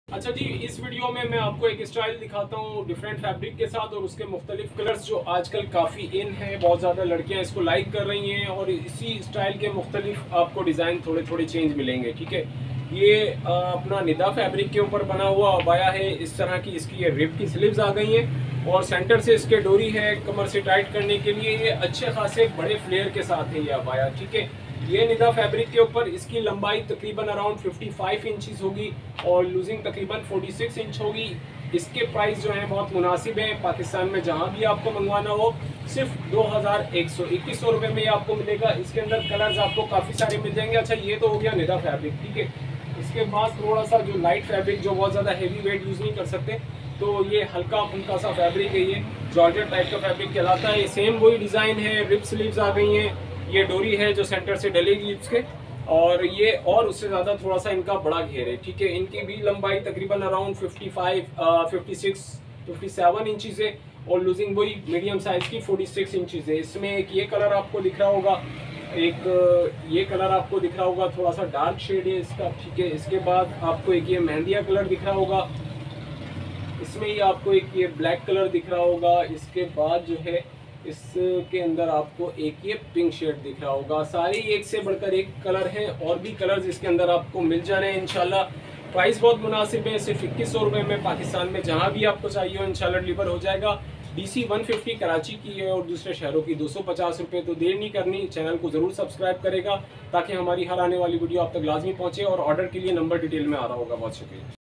अच्छा जी, इस वीडियो में मैं आपको एक स्टाइल दिखाता हूँ डिफरेंट फैब्रिक के साथ और उसके मुख्तलिफ कलर्स जो आजकल काफ़ी इन है। बहुत ज़्यादा लड़कियाँ इसको लाइक कर रही हैं और इसी स्टाइल के मुख्तलिफ आपको डिज़ाइन थोड़े थोड़े चेंज मिलेंगे। ठीक है, ये अपना निदा फैब्रिक के ऊपर बना हुआ अबाया है। इस तरह की इसकी ये रिब की स्लीव्स आ गई हैं और सेंटर से इसके डोरी है कमर से टाइट करने के लिए। ये अच्छे खासे बड़े फ्लेयर के साथ है ये अबाया। ठीक है, ये निदा फैब्रिक के ऊपर इसकी लंबाई तकरीबन अराउंड 55 इंचज़ होगी और लूजिंग तकरीबन 46 इंच होगी। इसके प्राइस जो हैं बहुत मुनासिब हैं। पाकिस्तान में जहां भी आपको मंगवाना हो सिर्फ 2121 रुपये में आपको मिलेगा। इसके अंदर कलर्स आपको काफ़ी सारे मिल जाएंगे। अच्छा, ये तो हो गया निदा फैब्रिक। ठीक है, इसके बाद थोड़ा सा जो लाइट फैब्रिक जो बहुत ज़्यादा हैवी वेट यूज़ नहीं कर सकते, तो ये हल्का फुल्का सा फैब्रिक है। ये जॉर्जेट टाइप का फैब्रिक कहलाता है। सेम वही डिज़ाइन है, रिब स्लीव्स आ गई हैं। ये डोरी है जो सेंटर से डलेगी इसके, और ये और उससे ज़्यादा थोड़ा सा इनका बड़ा घेर है। ठीक है, इनकी भी लंबाई तकरीबन अराउंड 55, 56, 57 इंचज़ है और लूजिंग वही मीडियम साइज़ की 46 इंचज़ है। इसमें एक ये कलर आपको दिख रहा होगा, एक ये कलर आपको दिख रहा होगा, थोड़ा सा डार्क शेड है इसका। ठीक है, इसके बाद आपको एक ये मेहंदिया कलर दिख रहा होगा, इसमें ही आपको एक ये ब्लैक कलर दिख रहा होगा। इसके बाद जो है इसके अंदर आपको एक ये पिंक शेड दिख रहा होगा। सारे एक से बढ़कर एक कलर हैं और भी कलर्स इसके अंदर आपको मिल जाने हैं इंशाल्लाह। प्राइस बहुत मुनासिब है, सिर्फ 2100 रुपये में पाकिस्तान में जहां भी आपको चाहिए हो इंशाल्लाह डिलीवर हो जाएगा। DC 150 कराची की है और दूसरे शहरों की 250 रुपये। तो देर नहीं करनी, चैनल को ज़रूर सब्सक्राइब करेगा ताकि हमारी हर आने वाली वीडियो आप तक लाजमी पहुँचे। और ऑर्डर के लिए नंबर डिटेल में आ रहा होगा। बहुत शुक्रिया।